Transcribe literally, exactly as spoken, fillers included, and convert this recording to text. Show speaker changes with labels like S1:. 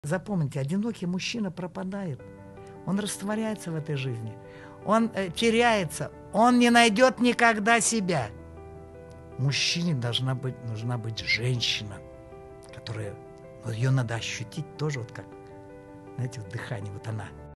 S1: Запомните, одинокий мужчина пропадает. Он растворяется в этой жизни. Он э, теряется. Он не найдет никогда себя. Мужчине должна быть, нужна быть женщина, которая... Вот ее надо ощутить тоже вот как, знаете, вот дыхание, вот она.